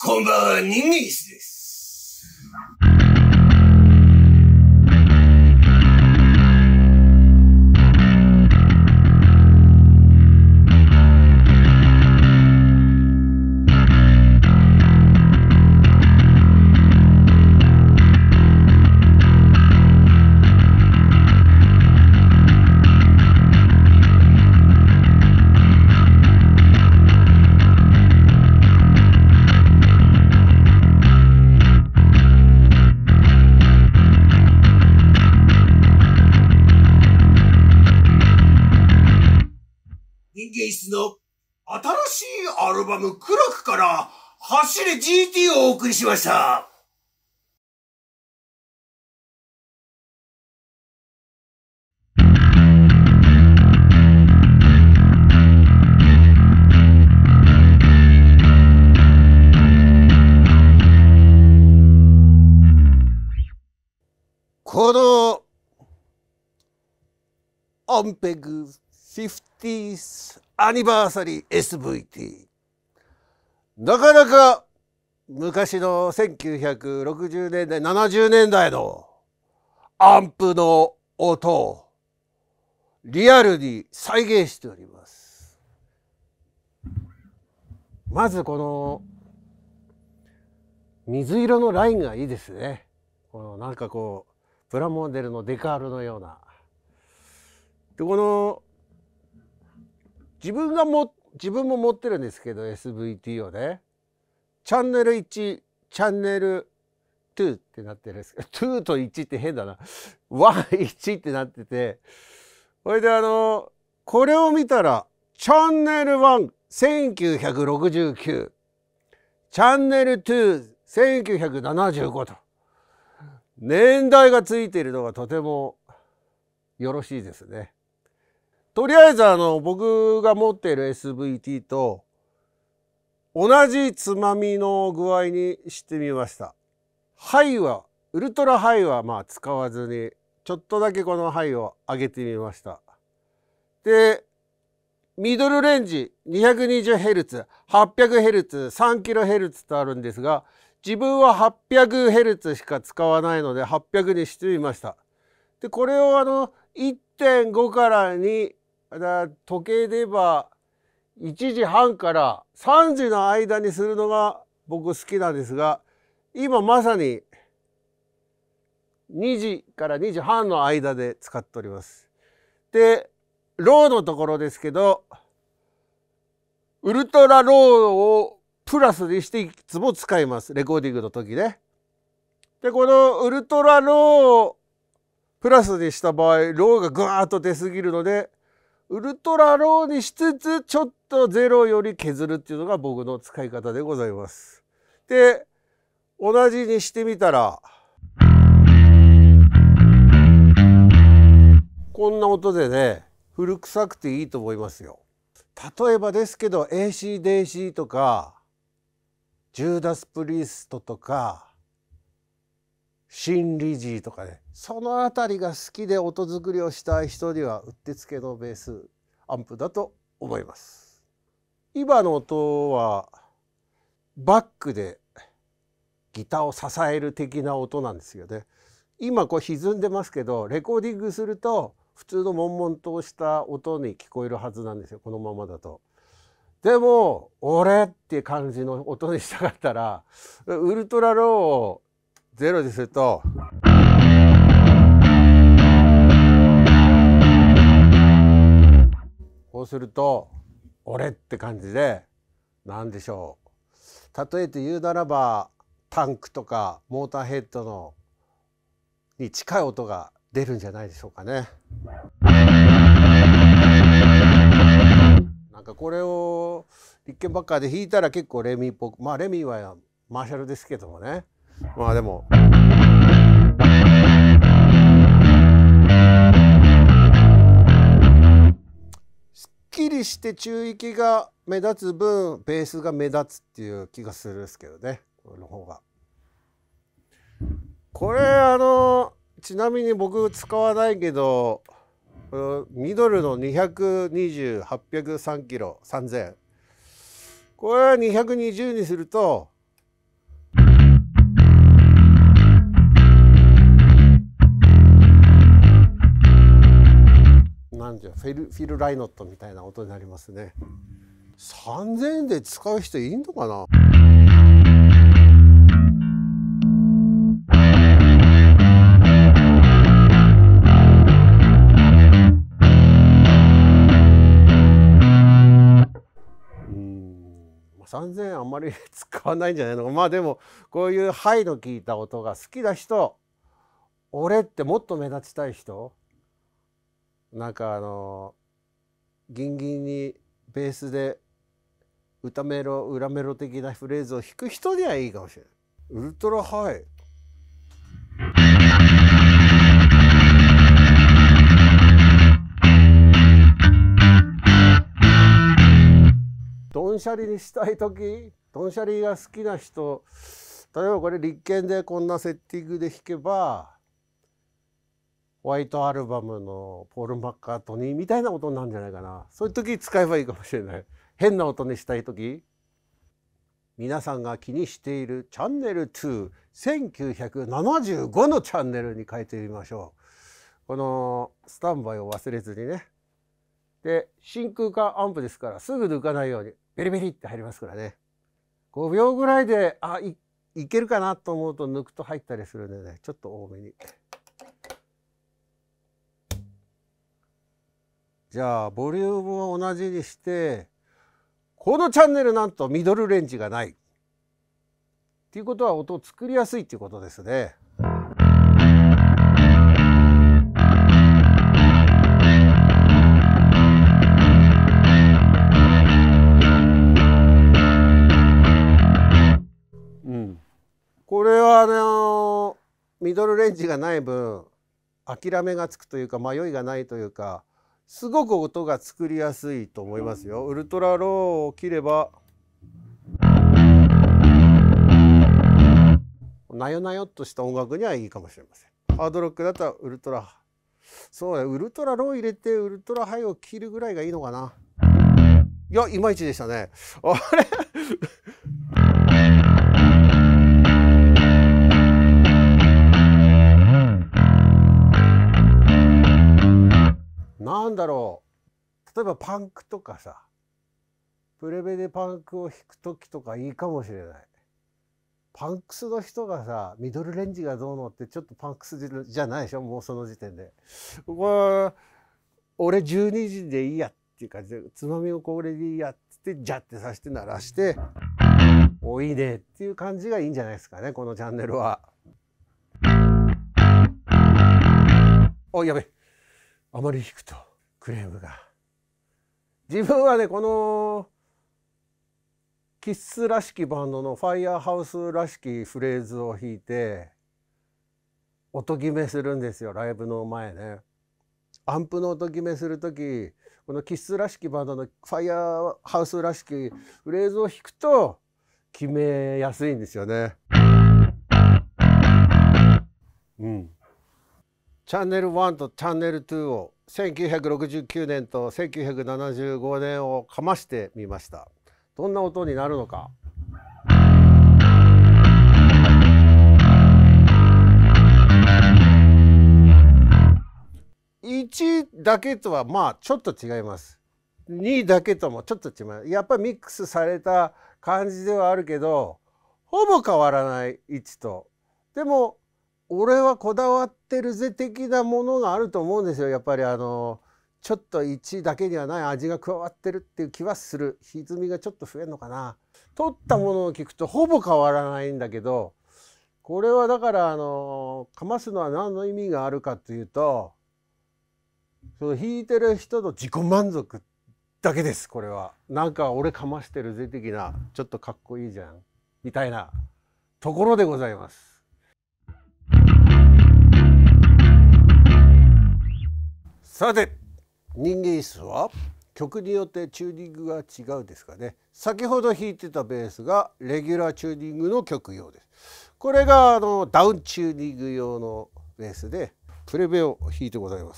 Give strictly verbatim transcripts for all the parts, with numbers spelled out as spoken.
こんばんは、人間椅子です。人間椅子の新しいアルバムクラクから走れ ジーティー をお送りしました。このアンペグフィフティース アニバーサリー エスブイティー、 なかなか昔のせんきゅうひゃくろくじゅうねんだいななじゅうねんだいのアンプの音をリアルに再現しております。まずこの水色のラインがいいですね。このなんかこうプラモデルのデカールのような。でこの自分がも自分も持ってるんですけど エスブイティー をね、チャンネルいち、チャンネルにってなってるんですけど、にといちって変だな、いちってなってて、それであのこれを見たらチャンネルいち せんきゅうひゃくろくじゅうきゅう、チャンネルに せんきゅうひゃくななじゅうごと年代がついているのがとてもよろしいですね。とりあえずあの僕が持っている エスブイティー と同じつまみの具合にしてみました。ハイはウルトラハイはまあ使わずにちょっとだけこのハイを上げてみました。でミドルレンジ にひゃくにじゅうヘルツ、はっぴゃくヘルツ、さんキロヘルツ とあるんですが、自分は はっぴゃくヘルツ しか使わないのではっぴゃくにしてみました。でこれをあの いってんご からに、だ時計で言えばいちじはんからさんじの間にするのが僕好きなんですが、今まさににじからにじはんの間で使っております。でローのところですけど、ウルトラローをプラスにしていつも使います、レコーディングの時ね。でこのウルトラローをプラスにした場合、ローがぐわーっと出過ぎるのでウルトラローにしつつちょっとゼロより削るっていうのが僕の使い方でございます。で同じにしてみたらこんな音でね、古臭くていいと思いますよ。例えばですけど エーシーディーシー とかジューダス・プリストとかシン・リジーとかね、その辺りが好きで音作りをしたい人にはうってつけのベースアンプだと思います。今の音はバックでギターを支える的な音なんですよね。今こう歪んでますけど、レコーディングすると普通の悶々とした音に聞こえるはずなんですよ、このままだと。でも俺っていう感じの音にしたかったらウルトラローをゼロにするとこうすると俺って感じで、何でしょう、例えて言うならばタンクとかモーターヘッドのに近い音が出るんじゃないでしょうかね。なんかこれをリッケンバッカーで弾いたら結構レミーっぽく、まあレミーはマーシャルですけどもね、まあでもすっきりして中域が目立つ分ベースが目立つっていう気がするんですけどね、この方が。これあのちなみに僕使わないけどミドルのにひゃくにじゅう、はっぴゃくさんキロさんぜん、これはにひゃくにじゅうにするとフィル、フィルライノットみたいな音になりますね。さんぜんえんで使う人いいのかな。さんぜんえんあんまり使わないんじゃないのか。まあでもこういうハイの効いた音が好きな人、俺ってもっと目立ちたい人、なんかあのギンギンにベースで歌メロ裏メロ的なフレーズを弾く人にはいいかもしれない。ウルトラハイ。ドンシャリにしたい時、ドンシャリが好きな人、例えばこれ立憲でこんなセッティングで弾けばホワイトアルバムのポール・マッカートニーみたいな音になるんじゃないかな。そういう時使えばいいかもしれない。変な音にしたい時、皆さんが気にしているチャンネルに、せんきゅうひゃくななじゅうごのチャンネルに変えてみましょう。このスタンバイを忘れずにね。で真空管アンプですからすぐ抜かないようにベリベリって入りますからね。ごびょうぐらいであ い, いけるかなと思うと抜くと入ったりするんでね、ちょっと多めに。じゃあボリュームを同じにして、このチャンネルなんとミドルレンジがないっていうことは音を作りやすいっていうことですね。これはあのミドルレンジがない分諦めがつくというか迷いがないというか、すごく音が作りやすいと思いますよ。ウルトラローを切ればなよなよっとした音楽にはいいかもしれません。ハードロックだったらウルトラ、そうやウルトラロー入れてウルトラハイを切るぐらいがいいのかな。いやいまいちでしたね。あれなんだろう、例えばパンクとかさ、プレベでパンクを弾く時とかいいかもしれない。パンクスの人がさミドルレンジがどうのってちょっとパンクスじゃないでしょ、もうその時点で。ここは俺じゅうにじでいいやっていう感じで、つまみをこれでいいやっつってジャッてさして鳴らしておいいねっていう感じがいいんじゃないですかね、このチャンネルは。おやべ、あまり弾くとクレームが。自分はねこのキッスらしきバンドのファイヤーハウスらしきフレーズを弾いて音決めするんですよ、ライブの前ね。アンプの音決めする時、このキッスらしきバンドのファイヤーハウスらしきフレーズを弾くと決めやすいんですよね。うん。チャンネルワンとチャンネルツーをせんきゅうひゃくろくじゅうきゅうねんとせんきゅうひゃくななじゅうごねんをかましてみました。どんな音になるのか。いちだけとはまあちょっと違います。にだけともちょっと違います。やっぱりミックスされた感じではあるけどほぼ変わらない位置と。でも俺はこだわってるぜ的なものがあると思うんですよ。やっぱりあのちょっといちだけにはない味が加わってるっていう気はする。歪みがちょっと増えるのかな。取ったものを聞くとほぼ変わらないんだけど、これはだからあのかますのは何の意味があるかというと、その弾いてる人の自己満足だけです。これはなんか俺かましてるぜ的な、ちょっとかっこいいじゃんみたいなところでございます。さて人間椅子は曲によってチューニングが違うですかね。先ほど弾いてたベースがレギュラーチューニングの曲用です。これがあのダウンチューニング用のベースでプレベを弾いてございます。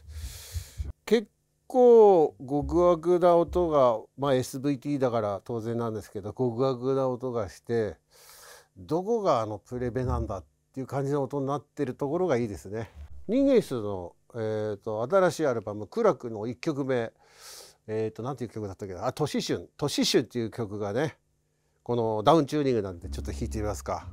結構ゴグワグな音が、まあ エスブイティー だから当然なんですけどゴグワグな音がして、どこがあのプレベなんだっていう感じの音になってるところがいいですね。人間椅子のえー、と新しいアルバム「苦楽」のいっきょくめ、えー、となんていう曲だったっけな、あ、年春年春っていう曲がね、このダウンチューニングなんでちょっと弾いてみますか。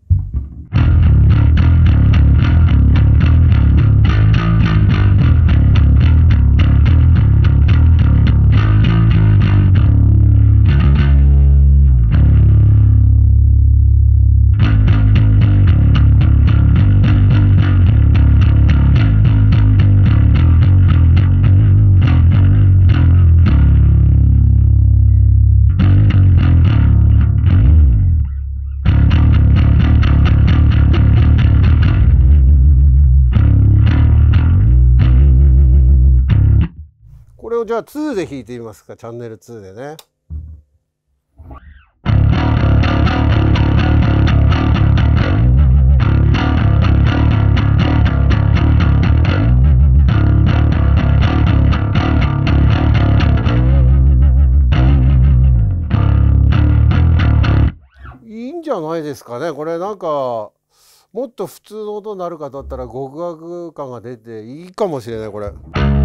これをじゃあにで弾いてみますか、チャンネルにでね。いいんじゃないですかね。これなんかもっと普通の音になるかとったら極楽感が出ていいかもしれない、これ。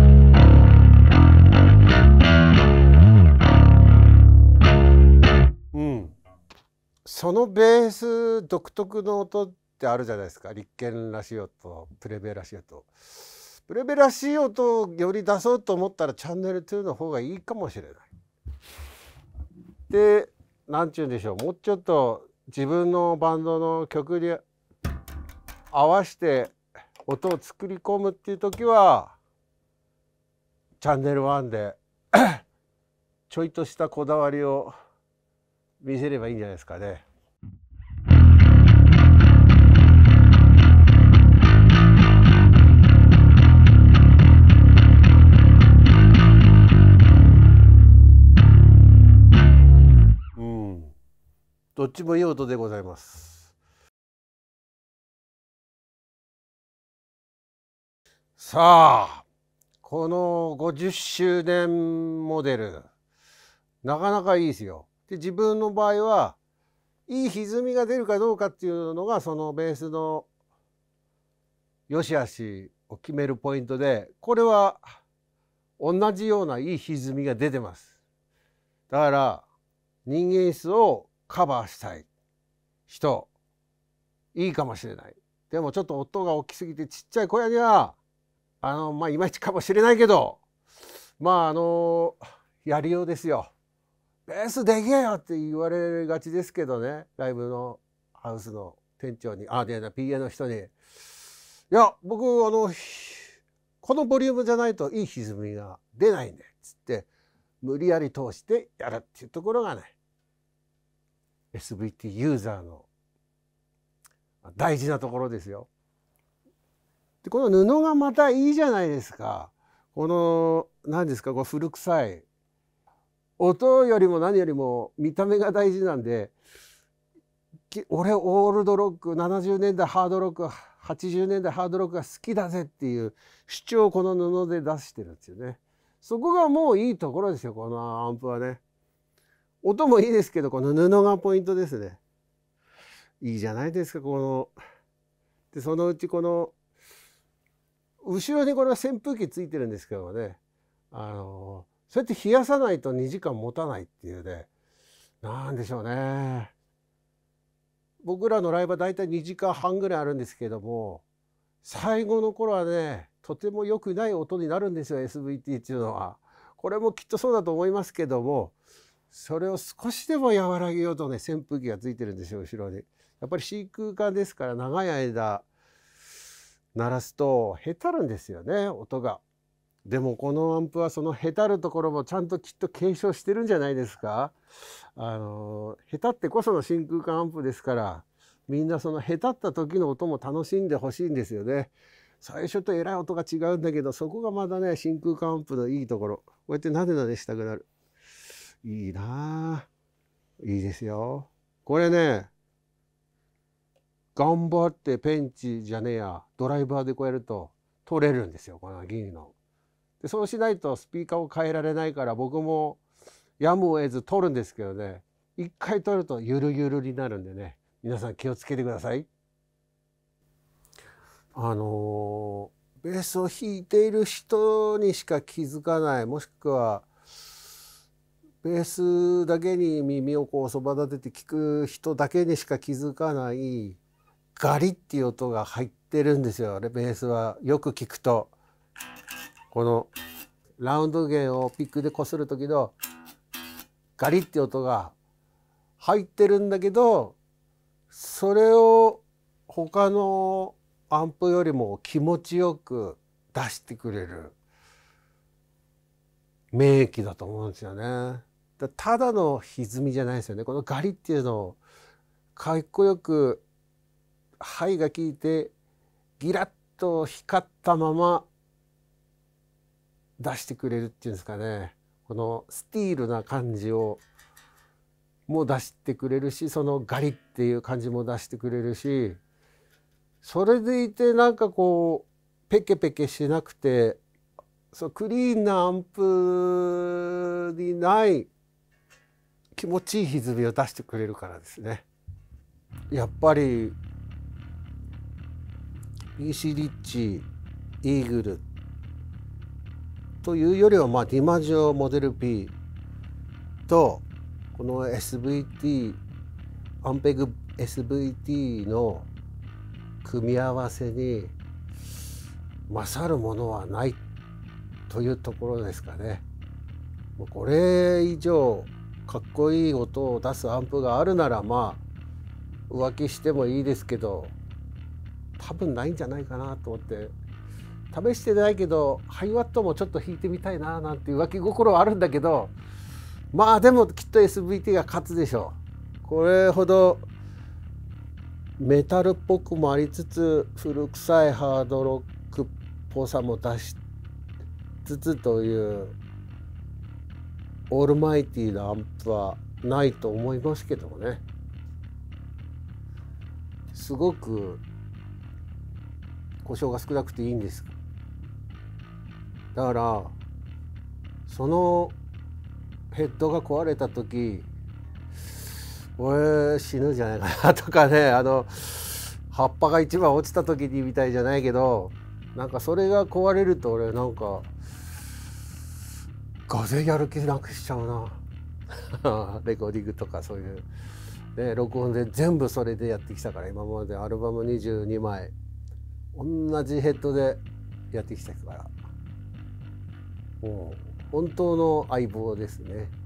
うん、そのベース独特の音ってあるじゃないですか。立憲らしい音、プレベらしい音。プレベらしい音をより出そうと思ったらチャンネルにの方がいいかもしれない。で、なんちゅうんでしょう、もうちょっと自分のバンドの曲に合わせて音を作り込むっていう時はチャンネルいちでちょいとしたこだわりを見せればいいんじゃないですかね。うん、どっちもいい音でございます。さあ、このごじゅっしゅうねんモデルなかなかいいですよ。で、自分の場合はいい歪みが出るかどうかっていうのがそのベースの良し悪しを決めるポイントで、これは同じようないい歪みが出てます。だから人間質をカバーしたい人いいかもしれない。でもちょっと音が大きすぎてちっちゃい小屋にはあのまあいまいちかもしれないけど、まああのやりようですよ。ベースでけえよって言われがちですけどね、ライブのハウスの店長に、あ、で ピーエー の人に、いや僕あのこのボリュームじゃないといい歪みが出ないんでっつって無理やり通してやるっていうところがね エスブイティー ユーザーの大事なところですよ。でこの布がまたいいじゃないですか。この何ですか、こう古臭い音よりも何よりも見た目が大事なんで、俺オールドロックななじゅうねんだいハードロックはちじゅうねんだいハードロックが好きだぜっていう主張をこの布で出してるんですよね。そこがもういいところですよ、このアンプはね。音もいいですけどこの布がポイントですね。いいじゃないですか。このでそのうちこの後ろにこれは扇風機ついてるんですけどね、あのそうやって冷やさないとにじかん持たないっていうね、なんでしょうね。僕らのライブはだいたいにじかんはんぐらいあるんですけども、最後の頃はねとても良くない音になるんですよ エスブイティー っていうのは。これもきっとそうだと思いますけども、それを少しでも和らげようとね扇風機がついてるんですよ後ろに。やっぱり真空管ですから長い間鳴らすとへたるんですよね音が。でもこのアンプはそのへたるところもちゃんときっと継承してるんじゃないですか。あのへたってこその真空管アンプですから、みんなそのへたった時の音も楽しんでほしいんですよね。最初とえらい音が違うんだけど、そこがまだね真空管アンプのいいところ。こうやってなでなでしたくなる。いいなあ、いいですよこれね。頑張ってペンチじゃねえやドライバーでこうやると取れるんですよ、この銀の。でそうしないとスピーカーを変えられないから、僕もやむを得ず取るんですけどね、一回取るとゆるゆるになるんでね、皆さん気をつけてください。あのベースを弾いている人にしか気づかない、もしくはベースだけに耳をこうそば立てて聞く人だけにしか気づかないガリっていう音が入ってるんですよ。ベースはよく聞くと、このラウンド弦をピックでこする時のガリって音が入ってるんだけど、それを他のアンプよりも気持ちよく出してくれる名器だと思うんですよね。ただの歪みじゃないですよね。このガリっていうのをかっこよく肺が効いてギラッと光ったまま出してくれるっていうんですかね。このスティールな感じをも出してくれるし、そのガリっていう感じも出してくれるし、それでいてなんかこうペケペケしなくて、そうクリーンなアンプにない気持ちいい歪みを出してくれるからですね。やっぱり ビーシー リッチ、イーグルというよりは、まあディマジオモデル P とこの エスブイティー アンペグ エスブイティー の組み合わせに勝るものはないというところですかね。もうこれ以上かっこいい音を出すアンプがあるなら、まあ浮気してもいいですけど、多分ないんじゃないかなと思って、試してないけどハイワットもちょっと弾いてみたいななんて浮気心はあるんだけど、まあでもきっと エスブイティー が勝つでしょう。これほどメタルっぽくもありつつ古臭いハードロックっぽさも出しつつというオールマイティーなアンプはないと思いますけどもね。すごく故障が少なくていいんです。だからそのヘッドが壊れた時、俺死ぬんじゃないかなとかね、あの葉っぱが一番落ちた時にみたいじゃないけど、なんかそれが壊れると俺なんかがぜやる気なくしちゃうなレコーディングとかそういう、ね、録音で全部それでやってきたから、今までアルバムにじゅうにまい同じヘッドでやってきたから、もう本当の相棒ですね。